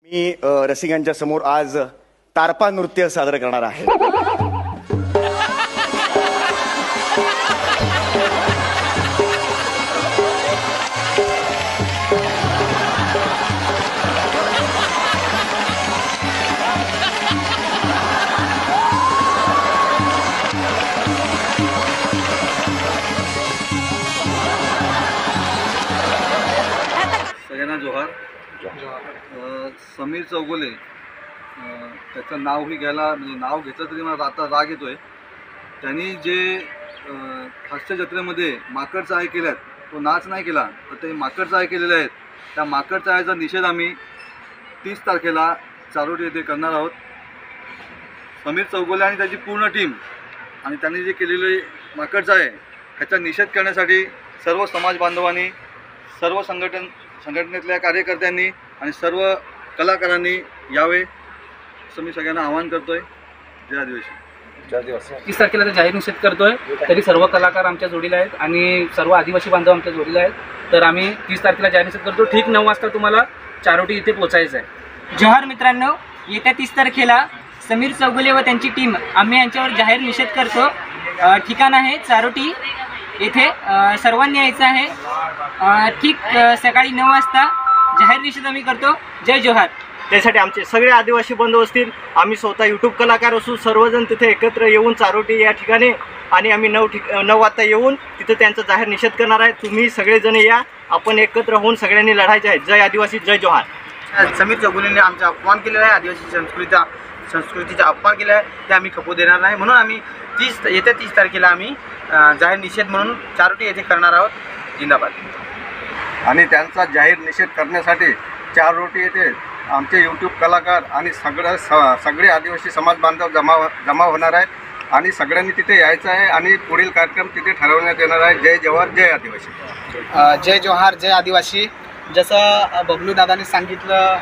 मी रसिकांच्या समोर आज तारपा नृत्य सादर करणार आहे। सगळ्यांना जोहार। समीर चौगुले त्याचं नावही घ्यायला म्हणजे नाव घेतलं तरी मला आता राग येतोय। त्यांनी जे हास्य जत्रेमध्ये माकड चाळे केल्यात, तो नाच नाही केला तर ते माकड चाळे केलेले आहेत। त्या माकड चाळ्याचा निषेध आम्ही 30 तारखेला चारोटी येथे करणार आहोत। समीर चौगुले आणि त्याची पूर्ण टीम आणि त्यांनी जे केलेले माकड चाळे ह्याचा निषेध करण्यासाठी सर्व समाज बांधवांनी, सर्व संघटनेतल्या कार्यकर्त्यांनी आणि सर्व कलाकारांनी यावे असं मी सगळ्यांना आवाहन करतोय। जय आदिवासी। 30 तारखेला जाहीर निषेध करतोय, तरी सर्व कलाकार आमच्या जोडीला आहेत आणि सर्व आदिवासी बांधव आमच्या जोडीला आहेत। तर आम्ही 30 तारखेला जाहीर निषेध करतो। ठीक 9 वाजता तुम्हाला चारोटी इथे पोहोचायचं आहे। जोहार मित्रांनो, येत्या 30 तारखेला समीर चौगुले व त्यांची टीम आम्ही यांच्यावर जाहीर निषेध करतो। ठिकाण आहे चारोटी येथे, सर्वांनी यायचं आहे। ठीक सकाळी 9 वाजता जाहीर निषेध आम्ही करतो। जय जोहार। त्यासाठी आमचे सगळे आदिवासी बंधू असतील, आम्ही स्वतः यूट्यूब कलाकार असू, सर्वजण तिथे एकत्र येऊन चारोटी या ठिकाणी आणि आम्ही 9 वाजता येऊन तिथे त्यांचा जाहीर निषेध करणार आहे। तुम्ही सगळेजण या, आपण एकत्र होऊन सगळ्यांनी लढायचे आहे। जय आदिवासी, जय जोहार। समीर चौगुलेंनी आमचा अपमान केलेला आहे, आदिवासी संस्कृतीचा अपमान केला आहे, ते आम्ही खपू देणार नाही। म्हणून आम्ही येत्या 30 तारखेला आम्ही जाहीर निषेध म्हणून चारोटी येथे करणार आहोत। जिंदाबाद। आणि त्यांचा जाहीर निषेध करण्यासाठी चारोटी येथे आमचे यूट्यूब कलाकार आणि सगळे आदिवासी समाज बांधव जमा होणार आहेत आणि सगळ्यांनी तिथे यायचं आहे आणि पुढील कार्यक्रम तिथे ठरवण्यात येणार आहे। जय जोहार, जय आदिवासी। जय जोहार, जय आदिवासी। जसं बबलू दादांनी सांगितलं,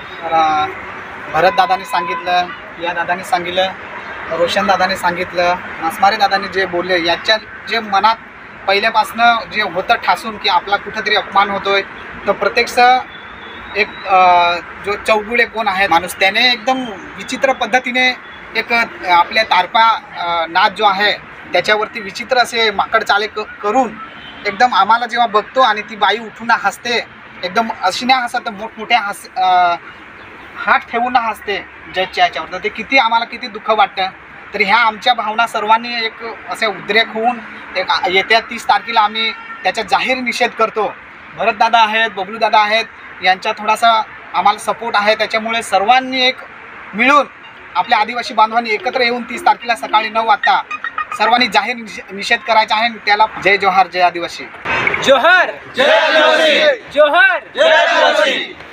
भरत दादांनी सांगितलं, या दादांनी सांगितलं, रोशन दादांनी सांगितलं, मासमारे दादांनी जे बोलले, याच्या जे मनात पहिल्यापासनं जे होतं ठासून की आपला कुठंतरी अपमान होतोय, तर प्रत्यक्ष एक जो चौगुले कोण आहे माणूस, त्याने एकदम विचित्र पद्धतीने एक आपल्या तारपा नाच जो आहे त्याच्यावरती विचित्र असे माकड चाळे करून एकदम आम्हाला जेव्हा बघतो आणि ती बाई उठून हसते, एकदम अशी नाही हसत, मोठमोठ्या हात ठेवून हसते जजच्या याच्यावर, तर ते किती आम्हाला किती दुःख वाटतं। तर ह्या आमच्या भावना सर्वांनी एक असे उद्रेक होऊन एक येत्या 30 तारखेला आम्ही त्याचा जाहीर निषेध करतो। भरतदादा आहेत, बबलूदादा आहेत, यांचा थोडासा आम्हाला सपोर्ट आहे, त्याच्यामुळे सर्वांनी एक मिळून आपल्या आदिवासी बांधवांनी एकत्र येऊन 30 तारखेला सकाळी 9 वाजता सर्वांनी जाहीर निषेध करायचा आहे। त्याला जय जोहार, जय आदिवासी। जोहार, जय आदिवासी। जोहार, जय आदिवासी।